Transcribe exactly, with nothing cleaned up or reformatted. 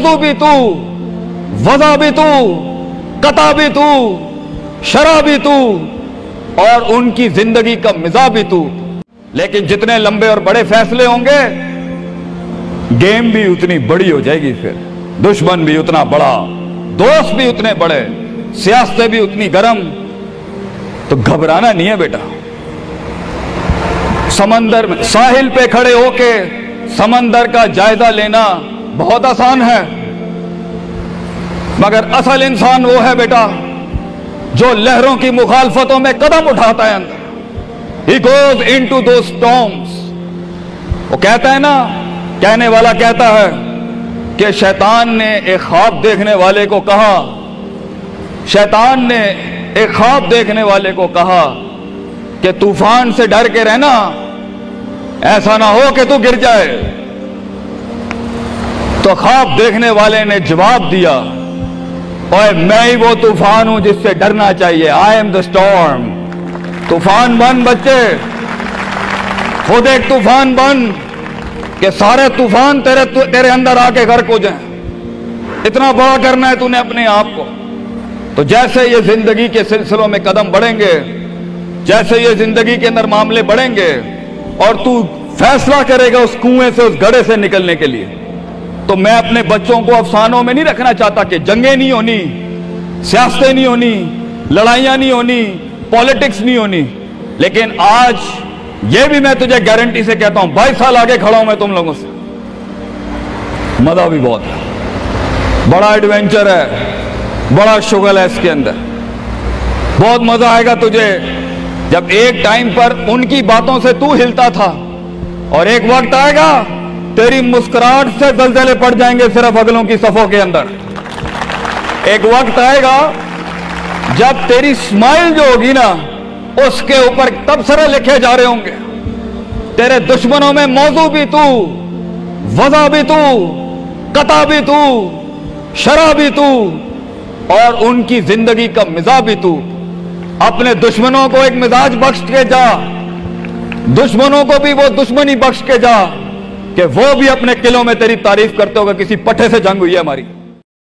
तू भी तू, वज़ा भी तू, कता भी तू, शरा भी तू, और उनकी जिंदगी का मिजाज भी तू। लेकिन जितने लंबे और बड़े फैसले होंगे, गेम भी उतनी बड़ी हो जाएगी, फिर दुश्मन भी उतना बड़ा, दोस्त भी उतने बड़े, सियासतें भी उतनी गर्म। तो घबराना नहीं है बेटा। समंदर में साहिल पे खड़े होके समंदर का जायजा लेना बहुत आसान है, मगर असल इंसान वो है बेटा जो लहरों की मुखालफतों में कदम उठाता है अंदर। He goes into those storms। वो कहता है ना, कहने वाला कहता है कि शैतान ने एक ख्वाब देखने वाले को कहा, शैतान ने एक ख्वाब देखने वाले को कहा कि तूफान से डर के रहना, ऐसा ना हो कि तू गिर जाए। तो ख्वाब देखने वाले ने जवाब दिया, ओए मैं ही वो तूफान हूं जिससे डरना चाहिए। I am the storm. तूफान बन बच्चे, खुद एक तूफान बन कि सारे तूफान तेरे तेरे अंदर आके गर्क हो जाएं। इतना बड़ा करना है तूने अपने आप को। तो जैसे ये जिंदगी के सिलसिलों में कदम बढ़ेंगे, जैसे ये जिंदगी के अंदर मामले बढ़ेंगे और तू फैसला करेगा उस कुएं से, उस गड्ढे से निकलने के लिए, तो मैं अपने बच्चों को अफसानों में नहीं रखना चाहता कि जंगें नहीं होनी, सियासतें नहीं होनी, लड़ाइयां नहीं होनी, पॉलिटिक्स नहीं होनी। लेकिन आज ये भी मैं तुझे गारंटी से कहता हूं, बाईस साल आगे खड़ा हूं मैं तुम लोगों से। मजा भी बहुत है, बड़ा एडवेंचर है, बड़ा शुगल है इसके अंदर। बहुत मजा आएगा तुझे जब एक टाइम पर उनकी बातों से तू हिलता था और एक वक्त आएगा तेरी मुस्कुराहट से दलदले पड़ जाएंगे सिर्फ अगलों की सफों के अंदर। एक वक्त आएगा जब तेरी स्माइल जो होगी ना, उसके ऊपर तबसरे लिखे जा रहे होंगे। तेरे दुश्मनों में मौजू भी तू, वज़ा भी तू, कता भी तू, शरा भी तू, और उनकी जिंदगी का मिजाज भी तू। अपने दुश्मनों को एक मिजाज बख्श के जा, दुश्मनों को भी वो दुश्मनी बख्श के जा कि वो भी अपने किलों में तेरी तारीफ करते होगा, किसी पट्टे से जंग हुई है हमारी।